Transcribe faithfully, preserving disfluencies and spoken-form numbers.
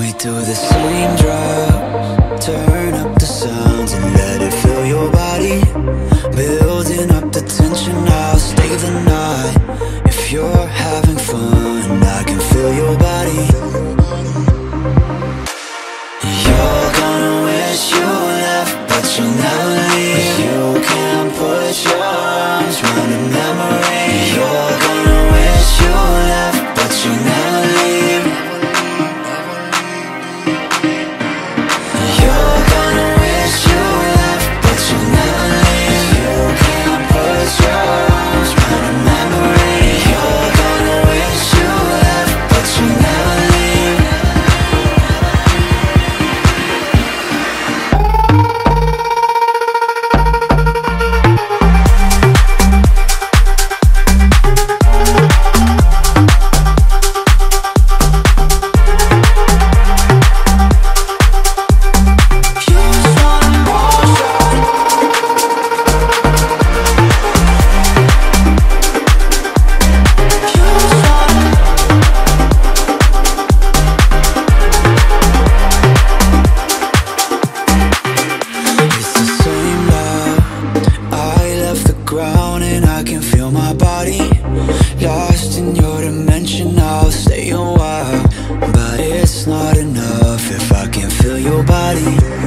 We do the same drugs, turn up the sounds and let it fill your body. Building up the tension, I'll stay the night. If you're having fun, I can feel your body. You're gonna wish you left, but you'll never leave. You can put your arms around a memory. You're gonna wish you left, but you'll never leave. You're gonna wish you left, but you'll never leave. You can put your arms around a memory. You're gonna wish you left, but you'll never leave. And I can feel my body lost in your dimension. I'll stay a while, but it's not enough if I can feel your body.